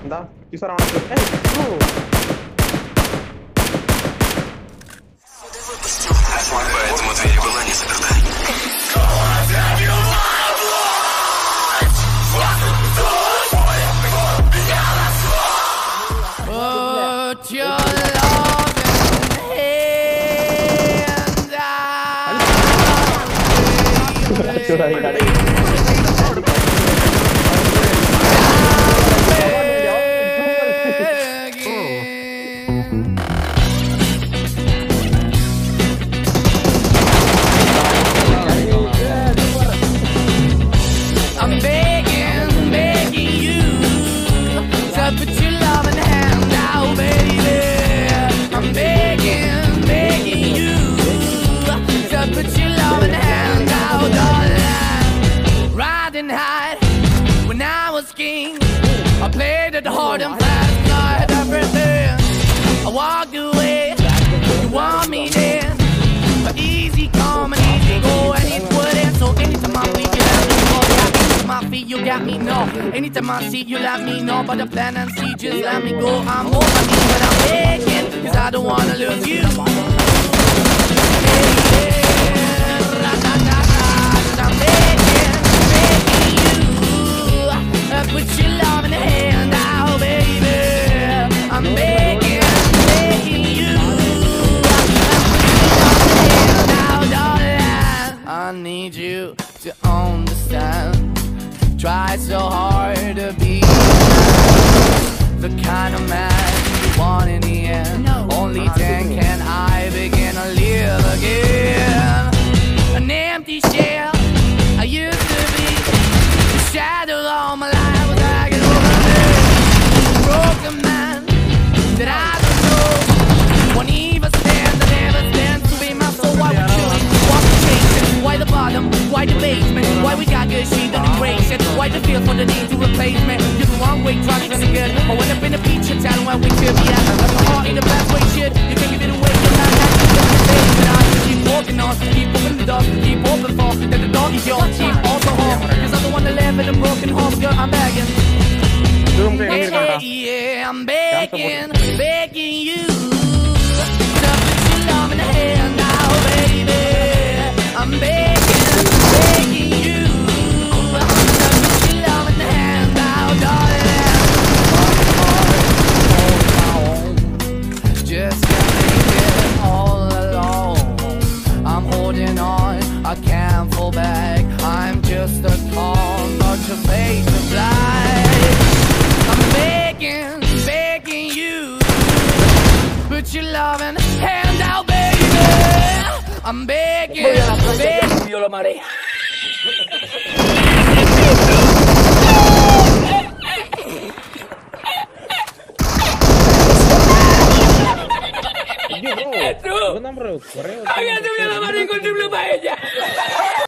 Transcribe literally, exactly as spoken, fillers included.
എന്താ ഈ സാറാണ് Поэтому дверь была не заперта. Put your loving hand out. I'm begging, begging you to put your loving hand out, baby. I'm begging, begging you to put your loving hand out, darling. Riding high when I was king, I played it hard and fast, tried everything. I walked away, you want me then, but easy come and easy go, and it wouldn't. So anytime I feel you let me go, yeah, my feet you got me, no. Anytime I see you let me know, but the plan and see, just let me go. I'm on my knees, but I'm begging, cause I don't wanna lose you. Hey, yeah, ra-da-da-da, I'm begging, begging you uh, put your love in the hand out, baby. I'm begging, begging you uh, put your love in the hand out, darling. I need you to understand. Try so hard to be the kind of man you want in the end. No. Only then can I begin to live again. An empty shell I used to be, the shadow all my life was dragging over me. A broken man that I don't know won't even stand, I never stand to be my soul. Why we killing? Why we chasing? Why the bottom? Why the basement? Why we got good, she don't embrace it? Why the feel for the need to replace me? You're the wrong way, trying to be good. I went up in the feature town where we could be at. Like a heart in the best way, shit. You can give it away, you're not happy, you're the same. But I just keep walking on, keep open the door, keep open for that the dog is yours, keep also home. Cause I'm the one that live in a broken home, girl, I'm begging. Yeah, yeah, I'm begging, begging you to put your love in the hand now, baby. I'm begging, begging you to put your love in the hand now, darling. Just can't make it all alone. I'm holding on, I can't fall back. I'm just a call, not your face to fly. I'm begging, begging you, put your loving hand out, baby. I'm begging, begging. Yo lo maré. bro. Bro, bro. Había subido la mano y encontré una paella.